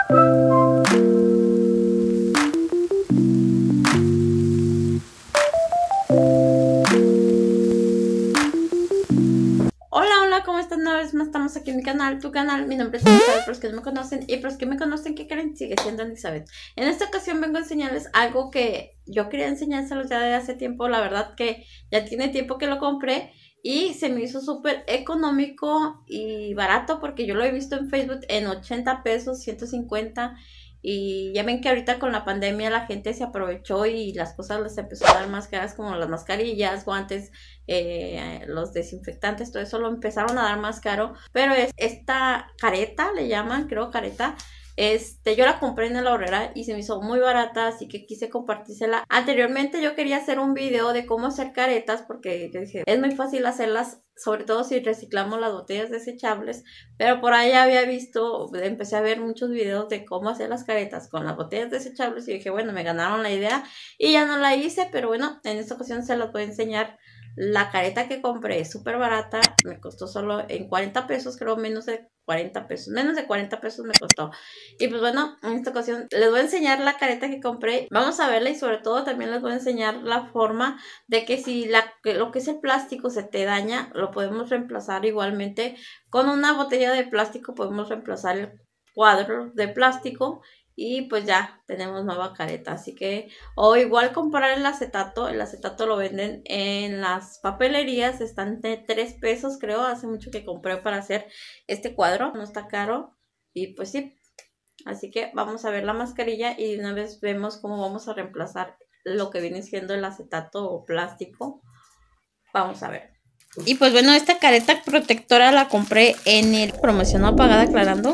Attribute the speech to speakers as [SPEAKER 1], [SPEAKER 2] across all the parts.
[SPEAKER 1] Hola, ¿cómo están? Una vez más estamos aquí en mi canal, tu canal. Mi nombre es Elizabeth, para los que no me conocen. Y para los que me conocen, ¿qué creen? Sigue siendo Elizabeth. En esta ocasión vengo a enseñarles algo que yo quería enseñárselos ya de hace tiempo. La verdad que ya tiene tiempo que lo compré y se me hizo súper económico y barato, porque yo lo he visto en Facebook en 80 pesos, 150. Y ya ven que ahorita con la pandemia la gente se aprovechó y las cosas les empezó a dar más caras, como las mascarillas, guantes, los desinfectantes, todo eso lo empezaron a dar más caro. Pero esta careta, le llaman, creo careta, yo la compré en el Aurrera y se me hizo muy barata, así que quise compartírsela. Anteriormente yo quería hacer un video de cómo hacer caretas, porque yo dije, es muy fácil hacerlas, sobre todo si reciclamos las botellas desechables. Pero por ahí había visto, empecé a ver muchos videos de cómo hacer las caretas con las botellas desechables y dije, bueno, me ganaron la idea y ya no la hice. Pero bueno, en esta ocasión se las voy a enseñar. La careta que compré es súper barata, me costó solo en 40 pesos, creo menos de 40 pesos me costó. Y pues bueno, en esta ocasión les voy a enseñar la careta que compré, vamos a verla, y sobre todo también les voy a enseñar la forma de que si lo que es el plástico se te daña, lo podemos reemplazar igualmente con una botella de plástico. Podemos reemplazar el cuadro de plástico y pues ya tenemos nueva careta. Así que, o igual comprar el acetato lo venden en las papelerías, están de 3 pesos creo. Hace mucho que compré para hacer este cuadro, no está caro. Y pues sí, así que vamos a ver la mascarilla y de una vez vemos cómo vamos a reemplazar lo que viene siendo el acetato o plástico. Vamos a ver. Y pues bueno, esta careta protectora la compré en el promoción no pagada, aclarando.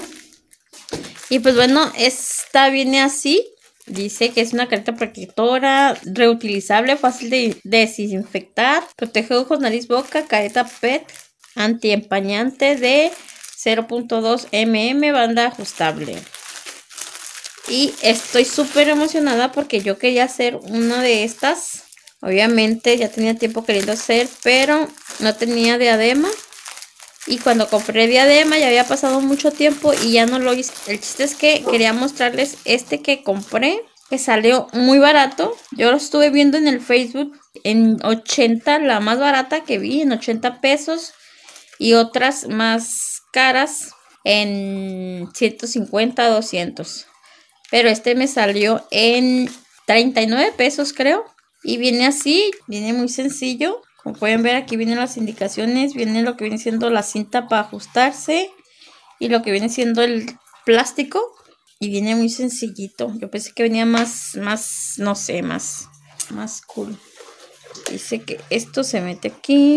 [SPEAKER 1] Y pues bueno, esta viene así. Dice que es una careta protectora, reutilizable, fácil de desinfectar, protege ojos, nariz, boca, careta PET, antiempañante de 0.2 mm, banda ajustable. Y estoy súper emocionada porque yo quería hacer una de estas. Obviamente ya tenía tiempo queriendo hacer, pero no tenía diadema. Y cuando compré diadema ya había pasado mucho tiempo y ya no lo hice. El chiste es que quería mostrarles este que compré, que salió muy barato. Yo lo estuve viendo en el Facebook en 80, la más barata que vi, en 80 pesos. Y otras más caras en 150, 200. Pero este me salió en 39 pesos creo. Y viene así, viene muy sencillo. Como pueden ver, aquí vienen las indicaciones, viene lo que viene siendo la cinta para ajustarse y lo que viene siendo el plástico, y viene muy sencillito. Yo pensé que venía más, no sé, más cool. Dice que esto se mete aquí.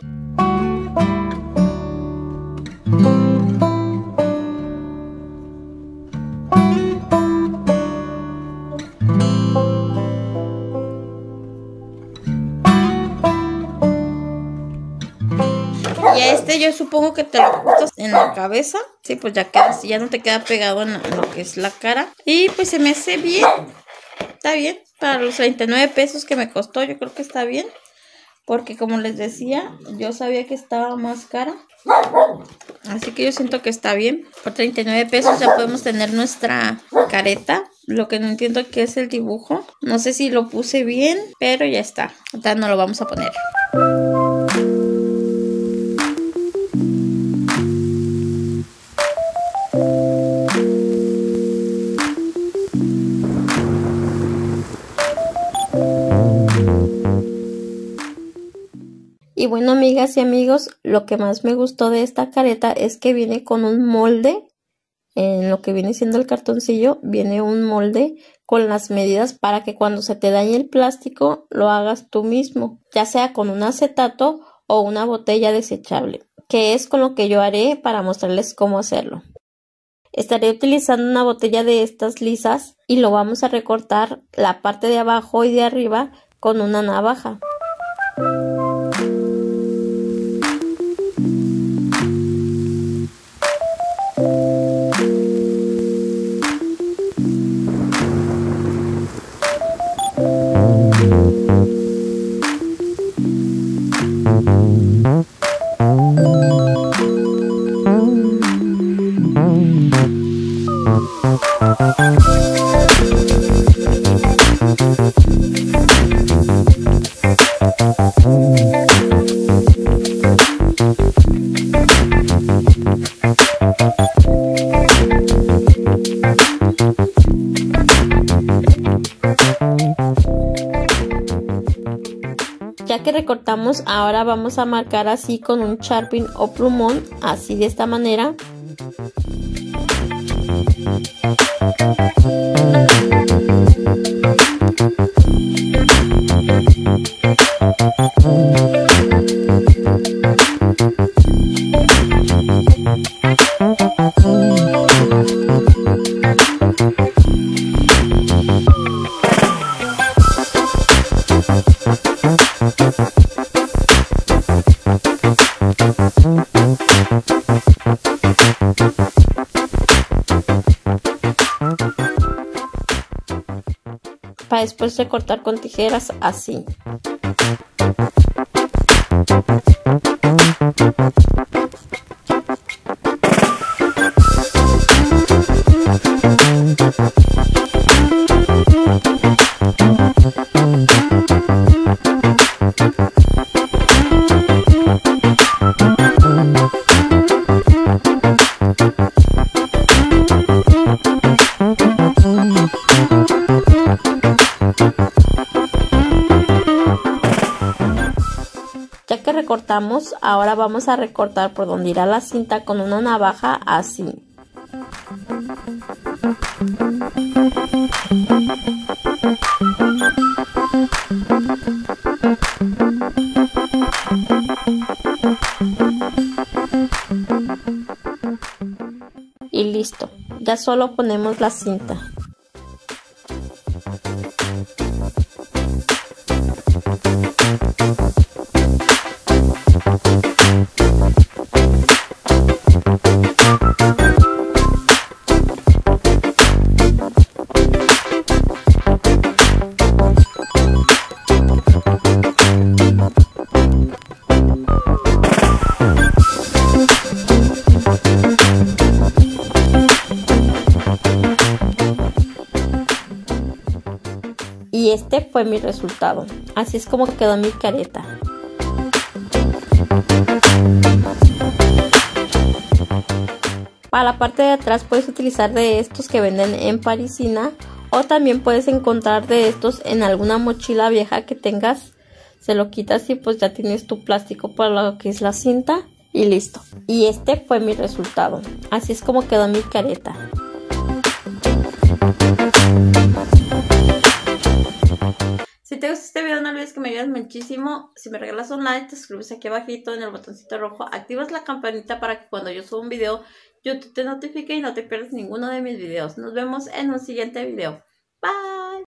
[SPEAKER 1] Y a yo supongo que te lo ajustas en la cabeza. Sí, pues ya queda así, ya no te queda pegado en lo que es la cara. Y pues se me hace bien. Está bien. Para los 39 pesos que me costó, yo creo que está bien. Porque como les decía, yo sabía que estaba más cara. Así que yo siento que está bien. Por 39 pesos ya podemos tener nuestra careta. Lo que no entiendo que es el dibujo. No sé si lo puse bien, pero ya está. Ahorita no lo vamos a poner. Y bueno, amigas y amigos, lo que más me gustó de esta careta es que viene con un molde. En lo que viene siendo el cartoncillo viene un molde con las medidas para que cuando se te dañe el plástico lo hagas tú mismo, ya sea con un acetato o una botella desechable, que es con lo que yo haré para mostrarles cómo hacerlo. Estaré utilizando una botella de estas lisas y lo vamos a recortar la parte de abajo y de arriba con una navaja. recortamos, ahora vamos a marcar así con un Sharpie o plumón, así de esta manera. Para después recortar con tijeras así. Ya que recortamos, ahora vamos a recortar por donde irá la cinta con una navaja así. Y listo, ya solo ponemos la cinta. Y este fue mi resultado. Así es como quedó mi careta. Para la parte de atrás puedes utilizar de estos que venden en Parisina, o también puedes encontrar de estos en alguna mochila vieja que tengas. Se lo quitas y pues ya tienes tu plástico para lo que es la cinta y listo. Y este fue mi resultado. Así es como quedó mi careta. Si te gusta este video no olvides que me ayudas muchísimo. Si me regalas un like, te suscribes aquí abajito en el botoncito rojo, activas la campanita para que cuando yo suba un video YouTube te notifique y no te pierdas ninguno de mis videos. Nos vemos en un siguiente video. Bye.